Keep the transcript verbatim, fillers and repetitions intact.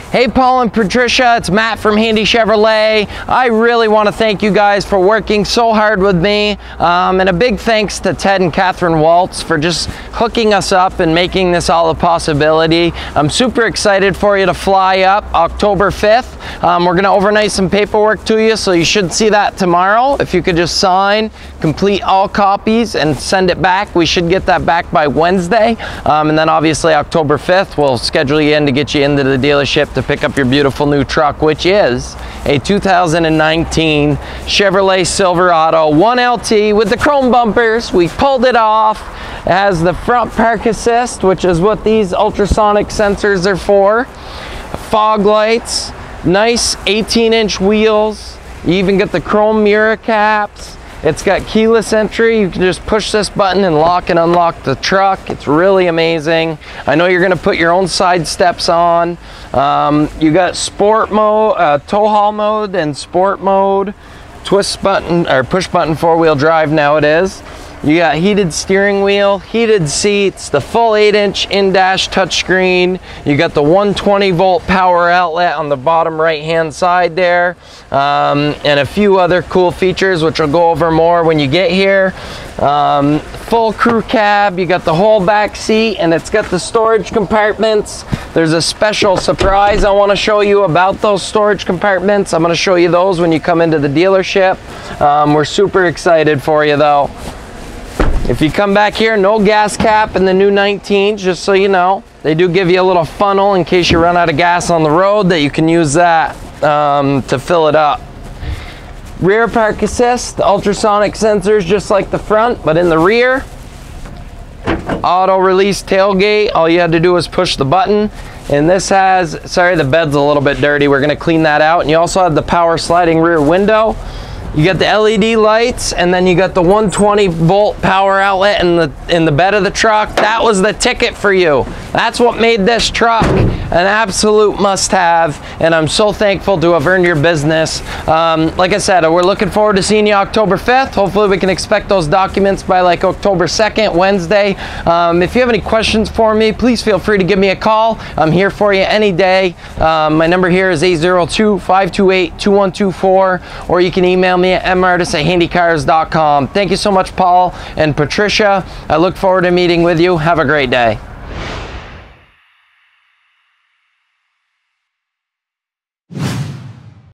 Hey Paul and Patricia, it's Matt from Handy Chevrolet. I really want to thank you guys for working so hard with me, um, and a big thanks to Ted and Catherine Waltz for just hooking us up and making this all a possibility. I'm super excited for you to fly up October fifth. Um, we're going to overnight some paperwork to you, so you should see that tomorrow. If you could just sign, complete all copies, and send it back. We should get that back by Wednesday, um, and then obviously October fifth we'll schedule you in to get you into the dealership to pick up your beautiful new truck, which is a two thousand nineteen Chevrolet Silverado one L T with the chrome bumpers. We pulled it off. It has the front park assist, which is what these ultrasonic sensors are for. Fog lights, nice eighteen inch wheels. You even get the chrome mirror caps. It's got keyless entry. You can just push this button and lock and unlock the truck. It's really amazing. I know you're gonna put your own side steps on. Um, you got sport mode, uh, tow haul mode and sport mode. Twist button, or push button four-wheel drive now it is. You got heated steering wheel, heated seats, the full eight inch in-dash touchscreen. You got the one twenty volt power outlet on the bottom right-hand side there, um, and a few other cool features, which I'll go over more when you get here. Um, full crew cab, you got the whole back seat, and it's got the storage compartments. There's a special surprise I want to show you about those storage compartments. I'm going to show you those when you come into the dealership. Um, we're super excited for you though. If you come back here, no gas cap in the new nineteens, just so you know. They do give you a little funnel in case you run out of gas on the road, that you can use that um, to fill it up. Rear park assist, the ultrasonic sensors just like the front, but in the rear. Auto release tailgate, all you had to do was push the button. And this has, sorry the bed's a little bit dirty, we're gonna clean that out. And you also have the power sliding rear window. You got the L E D lights, and then you got the one twenty volt power outlet in the in the bed of the truck. That was the ticket for you. That's what made this truck an absolute must-have, and I'm so thankful to have earned your business. Um, like I said, we're looking forward to seeing you October fifth. Hopefully we can expect those documents by like October second, Wednesday. Um, if you have any questions for me, please feel free to give me a call. I'm here for you any day. Um, my number here is eight zero two, five two eight, two one two four, or you can email me at m artis at handy cars dot com. Thank you so much, Paul and Patricia. I look forward to meeting with you. Have a great day.